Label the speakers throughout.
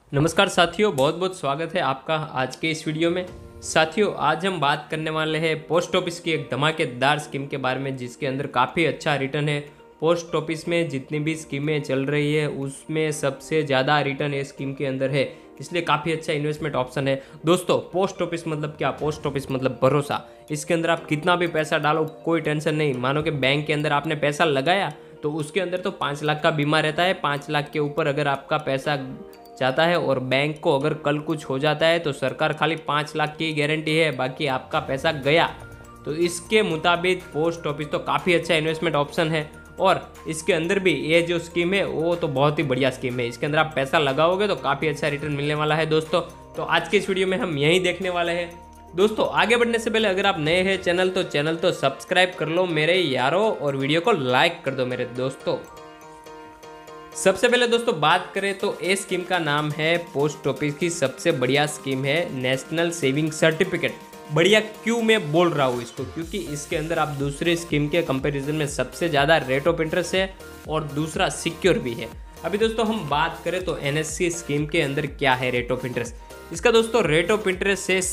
Speaker 1: नमस्कार साथियों, बहुत बहुत स्वागत है आपका आज के इस वीडियो में। साथियों, आज हम बात करने वाले हैं पोस्ट ऑफिस की एक धमाकेदार स्कीम के बारे में, जिसके अंदर काफ़ी अच्छा रिटर्न है। पोस्ट ऑफिस में जितनी भी स्कीमें चल रही है उसमें सबसे ज़्यादा रिटर्न इस स्कीम के अंदर है, इसलिए काफ़ी अच्छा इन्वेस्टमेंट ऑप्शन है। दोस्तों, पोस्ट ऑफिस मतलब क्या? पोस्ट ऑफिस मतलब भरोसा। इसके अंदर आप कितना भी पैसा डालो कोई टेंशन नहीं। मानो कि बैंक के अंदर आपने पैसा लगाया तो उसके अंदर तो 5 लाख का बीमा रहता है। 5 लाख के ऊपर अगर आपका पैसा जाता है और बैंक को अगर कल कुछ हो जाता है तो सरकार खाली 5 लाख की गारंटी है, बाकी आपका पैसा गया। तो इसके मुताबिक पोस्ट ऑफिस तो काफ़ी अच्छा इन्वेस्टमेंट ऑप्शन है। और इसके अंदर भी ये जो स्कीम है वो तो बहुत ही बढ़िया स्कीम है। इसके अंदर आप पैसा लगाओगे तो काफ़ी अच्छा रिटर्न मिलने वाला है दोस्तों। तो आज के इस वीडियो में हम यही देखने वाले हैं। दोस्तों, आगे बढ़ने से पहले अगर आप नए हैं चैनल तो सब्सक्राइब कर लो मेरे यारों, और वीडियो को लाइक कर दो मेरे दोस्तों। सबसे पहले दोस्तों बात करें तो ये स्कीम का नाम है, पोस्ट ऑफिस की सबसे बढ़िया स्कीम है, नेशनल सेविंग सर्टिफिकेट। बढ़िया क्यों मैं बोल रहा हूँ इसको? क्योंकि इसके अंदर आप दूसरे स्कीम के कंपैरिजन में सबसे ज़्यादा रेट ऑफ इंटरेस्ट है और दूसरा सिक्योर भी है। अभी दोस्तों हम बात करें तो एनएससी स्कीम के अंदर क्या है रेट ऑफ इंटरेस्ट। इसका दोस्तों रेट ऑफ इंटरेस्ट है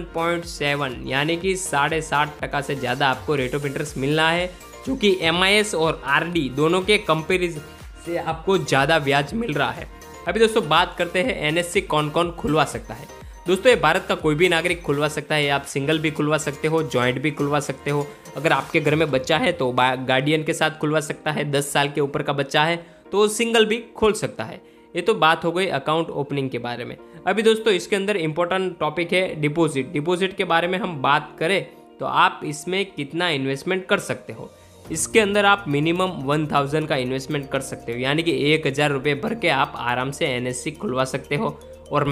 Speaker 1: 7.7, यानी कि 7.5% से ज़्यादा आपको रेट ऑफ इंटरेस्ट मिलना है, क्योंकि MIS और RD दोनों के कंपेरिजन से आपको ज़्यादा ब्याज मिल रहा है। अभी दोस्तों बात करते हैं एनएससी कौन कौन खुलवा सकता है। दोस्तों, ये भारत का कोई भी नागरिक खुलवा सकता है। आप सिंगल भी खुलवा सकते हो, जॉइंट भी खुलवा सकते हो। अगर आपके घर में बच्चा है तो गार्डियन के साथ खुलवा सकता है। 10 साल के ऊपर का बच्चा है तो सिंगल भी खोल सकता है। ये तो बात हो गई अकाउंट ओपनिंग के बारे में। अभी दोस्तों इसके अंदर इंपॉर्टेंट टॉपिक है डिपॉजिट के बारे में हम बात करें तो आप इसमें कितना इन्वेस्टमेंट कर सकते हो। इसके अंदर आप मिनिमम 1000 का इन्वेस्टमेंट कर सकते हो, यानी कि 1000 रुपये भर के आप आराम से एनएससी खुलवा सकते हो। और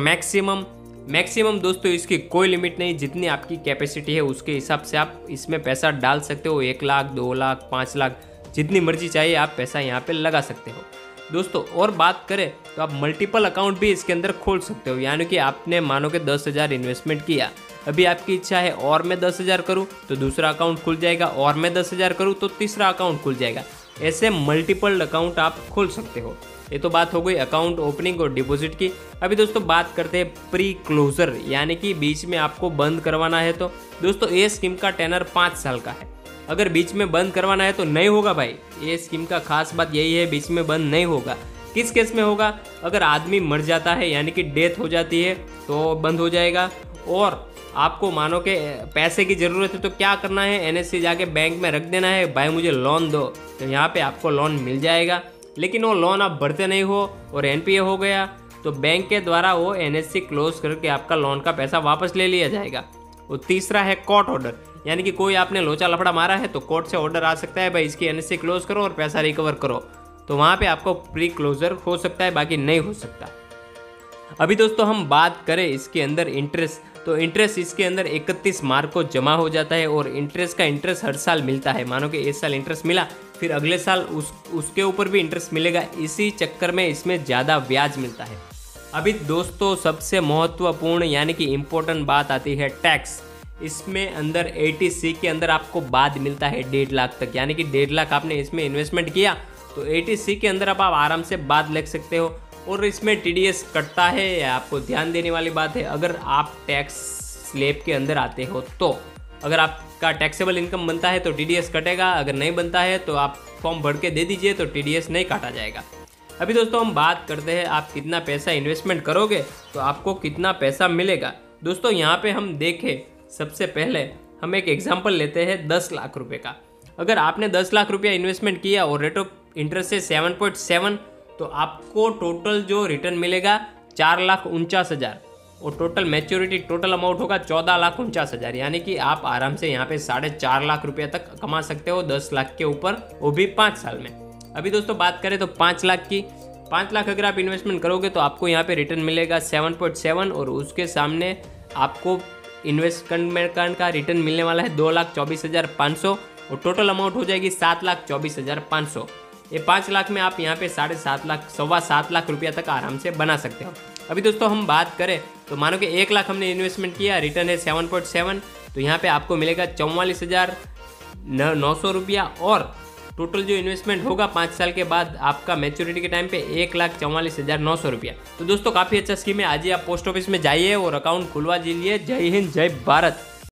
Speaker 1: मैक्सिमम दोस्तों इसकी कोई लिमिट नहीं, जितनी आपकी कैपेसिटी है उसके हिसाब से आप इसमें पैसा डाल सकते हो। 1 लाख, 2 लाख, 5 लाख, जितनी मर्जी चाहिए आप पैसा यहाँ पे लगा सकते हो दोस्तों। और बात करें तो आप मल्टीपल अकाउंट भी इसके अंदर खोल सकते हो, यानी कि आपने मानो कि 10,000 इन्वेस्टमेंट किया, अभी आपकी इच्छा है और मैं 10,000 करूं तो दूसरा अकाउंट खुल जाएगा, और मैं 10,000 करूं तो तीसरा अकाउंट खुल जाएगा। ऐसे मल्टीपल अकाउंट आप खोल सकते हो। ये तो बात हो गई अकाउंट ओपनिंग और डिपॉजिट की। अभी दोस्तों बात करते हैं प्री क्लोजर, यानी कि बीच में आपको बंद करवाना है। तो दोस्तों ये स्कीम का टेनर 5 साल का है। अगर बीच में बंद करवाना है तो नहीं होगा भाई। ये स्कीम का खास बात यही है, बीच में बंद नहीं होगा। किस केस में होगा? अगर आदमी मर जाता है, यानी कि डेथ हो जाती है, तो बंद हो जाएगा। और आपको मानो के पैसे की ज़रूरत है तो क्या करना है, एनएससी जाके बैंक में रख देना है, भाई मुझे लोन दो, तो यहाँ पे आपको लोन मिल जाएगा। लेकिन वो लोन आप भरते नहीं हो और एनपीए हो गया तो बैंक के द्वारा वो एनएससी क्लोज करके आपका लोन का पैसा वापस ले लिया जाएगा। और तीसरा है कोर्ट ऑर्डर, यानी कि कोई आपने लोचा लफड़ा मारा है तो कोर्ट से ऑर्डर आ सकता है, भाई इसकी एनएससी क्लोज करो और पैसा रिकवर करो, तो वहाँ पे आपको प्री क्लोजर हो सकता है, बाकी नहीं हो सकता। अभी दोस्तों हम बात करें इसके अंदर इंटरेस्ट, तो इंटरेस्ट इसके अंदर 31 मार्च को जमा हो जाता है और इंटरेस्ट हर साल मिलता है। मानो कि इस साल इंटरेस्ट मिला, फिर अगले साल उसके ऊपर भी इंटरेस्ट मिलेगा। इसी चक्कर में इसमें ज़्यादा ब्याज मिलता है। अभी दोस्तों सबसे महत्वपूर्ण यानी कि इम्पोर्टेंट बात आती है टैक्स। इसमें अंदर 80C के अंदर आपको बाद मिलता है 1.5 लाख तक, यानी कि 1.5 लाख आपने इसमें इन्वेस्टमेंट किया तो 80C के अंदर आप आराम से बाद ले सकते हो। और इसमें TDS कटता है, आपको ध्यान देने वाली बात है। अगर आप टैक्स स्लैब के अंदर आते हो तो अगर आपका टैक्सेबल इनकम बनता है तो TDS कटेगा, अगर नहीं बनता है तो आप फॉर्म भर के दे दीजिए तो TDS नहीं काटा जाएगा। अभी दोस्तों हम बात करते हैं आप कितना पैसा इन्वेस्टमेंट करोगे तो आपको कितना पैसा मिलेगा। दोस्तों यहाँ पे हम देखें, सबसे पहले हम एक एग्जाम्पल लेते हैं 10 लाख रुपये का। अगर आपने 10 लाख रुपया इन्वेस्टमेंट किया और रेट ऑफ इंटरेस्ट है 7.7, तो आपको टोटल जो रिटर्न मिलेगा 4,49,000 और टोटल मैच्योरिटी टोटल अमाउंट होगा 14,49,000, यानी कि आप आराम से यहाँ पे 4.5 लाख रुपये तक कमा सकते हो 10 लाख के ऊपर, वो भी 5 साल में। अभी दोस्तों बात करें तो 5 लाख की, 5 लाख अगर आप इन्वेस्टमेंट करोगे तो आपको यहाँ पे रिटर्न मिलेगा 7.7 और उसके सामने आपको इन्वेस्टमेंट का रिटर्न मिलने वाला है 2,24,500 और टोटल अमाउंट हो जाएगी 7,24,500। ये 5 लाख में आप यहाँ पे 7.5 लाख, 7.25 लाख रुपया तक आराम से बना सकते हो। अभी दोस्तों हम बात करें तो मानो कि 1 लाख हमने इन्वेस्टमेंट किया, रिटर्न है 7.7, तो यहाँ पे आपको मिलेगा 44,900 रुपया और टोटल जो इन्वेस्टमेंट होगा 5 साल के बाद आपका मैच्योरिटी के टाइम पे 1,44,900 रुपया। तो दोस्तों काफ़ी अच्छा स्कीम है, आज ही आप पोस्ट ऑफिस में जाइए और अकाउंट खुलवा लीजिए। जय हिंद, जय भारत।